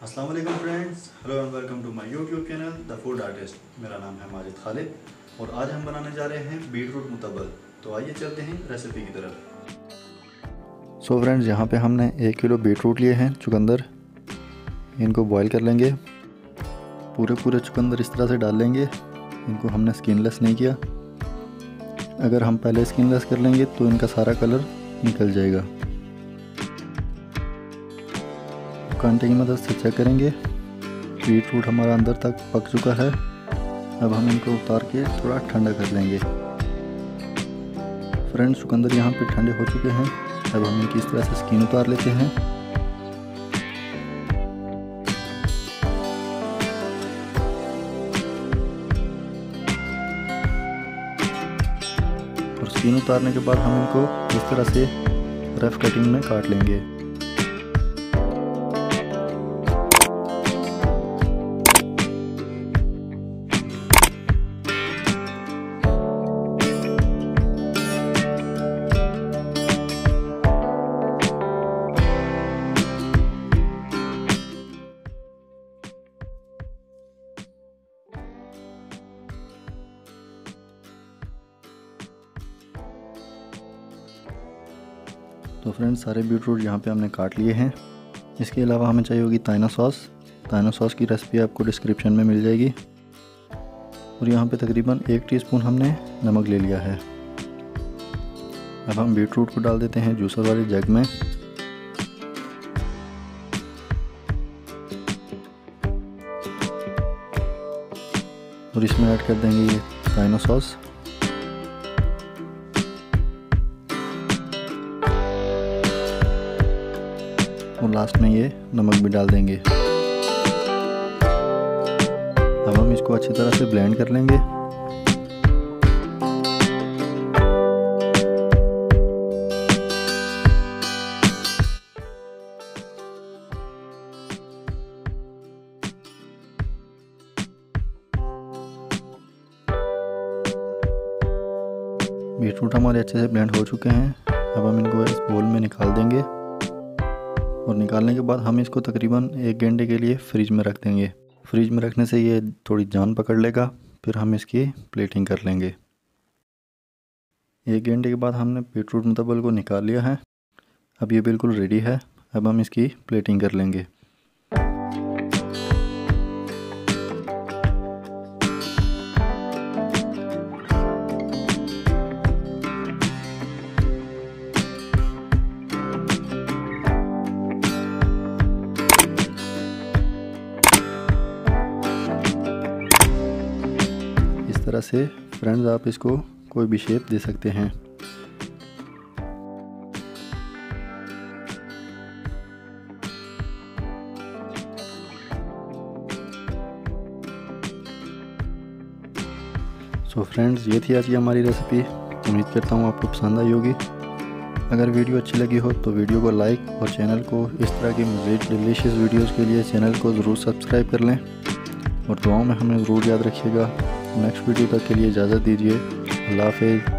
अस्सलाम वालेकुम friends, hello and welcome to my YouTube channel the food artist. मेरा नाम है माजिद खालिद और आज हम बनाने जा रहे हैं बीटरूट मुतब्बल। तो आइए चलते हैं रेसिपी की तरफ। सो फ्रेंड्स, यहाँ पे हमने 1 किलो बीटरूट लिए हैं चुकंदर। इनको बॉईल कर लेंगे। पूरे चुकंदर इस तरह से डाल लेंगे। इनको हमने स्किनलेस नहीं किया। अगर हम पहले स्किनलेस कर लेंगे तो इनका सारा कलर निकल जाएगा। कांटे की मदद से चेक करेंगे। बीटरूट हमारा अंदर तक पक चुका है। अब हम इनको उतार के थोड़ा ठंडा कर लेंगे। फ्रेंड्स, चुकंदर यहाँ पे ठंडे हो चुके हैं। अब हम इनकी इस तरह से स्किन उतार लेते हैं। और स्किन उतारने के बाद हम इनको इस तरह से रफ कटिंग में काट लेंगे। तो फ्रेंड्स, सारे बीटरूट यहाँ पे हमने काट लिए हैं। इसके अलावा हमें चाहिए होगी ताइनो सॉस। ताइनो सॉस की रेसिपी आपको डिस्क्रिप्शन में मिल जाएगी। और यहाँ पे तकरीबन 1 टीस्पून हमने नमक ले लिया है। अब हम बीटरूट को डाल देते हैं जूसर वाले जग में। और इसमें ऐड कर देंगे ये ताइनो सॉस। और लास्ट में ये नमक भी डाल देंगे। अब हम इसको अच्छी तरह से ब्लेंड कर लेंगे। बीटरूट हमारे अच्छे से ब्लेंड हो चुके हैं। अब हम इनको इस बोल में निकाल देंगे। और निकालने के बाद हम इसको तकरीबन 1 घंटे के लिए फ्रिज में रख देंगे। फ्रिज में रखने से ये थोड़ी जान पकड़ लेगा। फिर हम इसकी प्लेटिंग कर लेंगे। 1 घंटे के बाद हमने बीटरूट मुतब्बल को निकाल लिया है। अब ये बिल्कुल रेडी है। अब हम इसकी प्लेटिंग कर लेंगे। इस तरह से फ्रेंड्स, आप इसको कोई भी शेप दे सकते हैं। सो फ्रेंड्स, ये थी आज की हमारी रेसिपी। उम्मीद करता हूँ आपको पसंद आई होगी। अगर वीडियो अच्छी लगी हो तो वीडियो को लाइक और चैनल को इस तरह की मज़ीद डिलीशियस वीडियोस के लिए चैनल को ज़रूर सब्सक्राइब कर लें। और दुआओं में हमें ज़रूर याद रखिएगा। नेक्स्ट वीडियो तक के लिए इजाज़त दीजिए। अल्लाह हाफ़िज़।